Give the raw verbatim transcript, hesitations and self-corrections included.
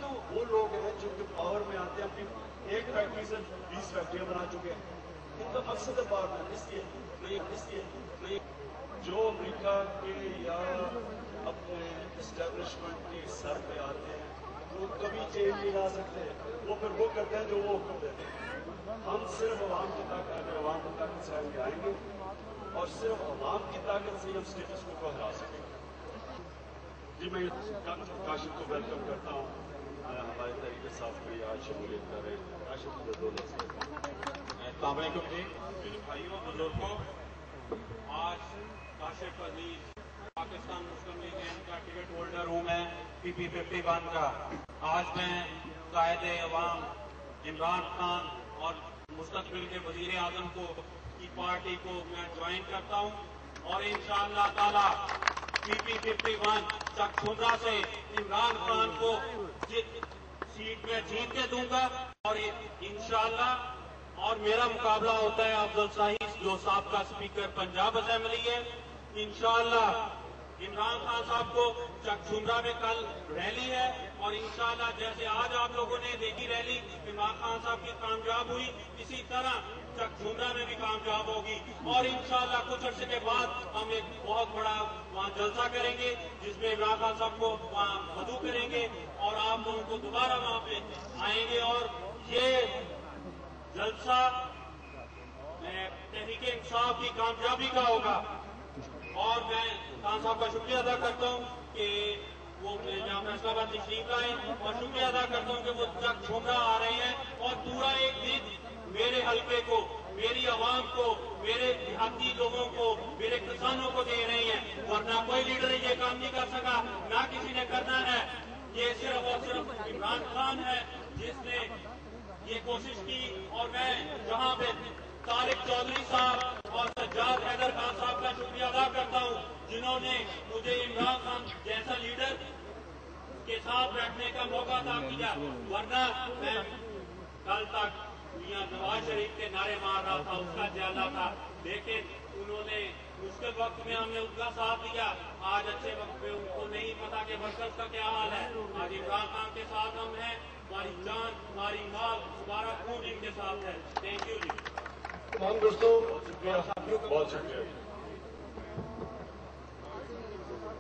تو وہ لوگ ہیں جو کہ پاور میں آتے ہیں، اپنی ایک فیکٹری سے بیس فیکٹریاں بنا چکے ہیں. ان کا مقصد ہے پاور میں. اس لیے نہیں اس لیے نہیں جو امریکہ کے یا اپنے اسٹیبلشمنٹ کے سر پہ آتے ہیں وہ کبھی چینج نہیں لا سکتے. وہ پھر وہ کرتے ہیں جو وہ حکم دیتے ہیں. ہم صرف عوام کی طاقت اگر عوام کی طاقت سے آگے آئیں گے اور صرف عوام کی طاقت سے ہم اسٹیٹس کو ہرا سکیں گے. جی میں کاشف کو ویلکم کرتا ہوں. ہمارے تحریک-e-انصاف میں آج شمولیت کر رہے ہیں. کاشف کو دو لفظ. السلام علیکم جی میرے بھائیوں بزرگوں. آج کاشف عزیز پاکستان مسلم لیگ کا ٹکٹ ہولڈر ہوں میں پی پی ففٹی ون کا. آج میں قائد عوام عمران خان اور مستقبل کے وزیر اعظم کو کی پارٹی کو میں جوائن کرتا ہوں اور انشاءاللہ تعالی پی پی ففٹی ون چک چھندرا سے عمران خان کو سیٹ میں جیت کے دوں گا اور انشاءاللہ. اور میرا مقابلہ ہوتا ہے افضل صاحب جو سابقہ اسپیکر پنجاب اسمبلی ہے. انشاءاللہ عمران خان صاحب کو چک چھندرا میں کل ریلی ہے اور انشاءاللہ جیسے آج آپ لوگوں نے دیکھی ریلی عمران خان صاحب کی کامیاب ہوئی اسی طرح چک چھندرا میں بھی کامیاب ہوگی. اور انشاءاللہ کچھ عرصے کے بعد ہم ایک بہت بڑا وہاں جلسہ کریں گے جس میں عمران خان صاحب کو وہاں مدعو کریں گے اور آپ لوگوں کو دوبارہ وہاں پہ آئیں گے. اور یہ جلسہ تحریک-e-انصاف کی کامیابی کا ہوگا. اور میں خان صاحب کا شکریہ ادا کرتا ہوں کہ وہ جہاں فیصلاباد تشریف لائے اور شکریہ ادا کرتا ہوں کہ وہ چک چھندرا آ رہے ہیں اور پورا ایک دن میرے حلقے کو میری عوام کو میرے دیہاتی لوگوں کو میرے کسانوں کو دے رہے ہیں. ورنہ کوئی لیڈر یہ کام نہیں کر سکا نہ کسی نے کرنا ہے. یہ صرف اور صرف عمران خان ہے جس نے یہ کوشش کی. اور میں جہاں پہ طارق چودھری صاحب اور سجاد حیدر خان صاحب کا شکریہ ادا کرتا ہوں جنہوں نے مجھے عمران خان جیسا لیڈر کے ساتھ بیٹھنے کا موقع عطا کیا. ورنہ میں کل تک میاں نواز شریف کے نعرے مار رہا تھا اس کا جیلا تھا لیکن انہوں نے مشکل وقت میں ہم نے ان کا ساتھ دیا. آج اچھے وقت میں ان کو نہیں پتا کہ ورکرز کا کیا حال ہے. آج عمران خان کے ساتھ ہم ہیں. ہماری جان ہماری مال ہمارا خون ان کے ساتھ ہے. Thank you ji. تمام دوستوں بہت شکریہ.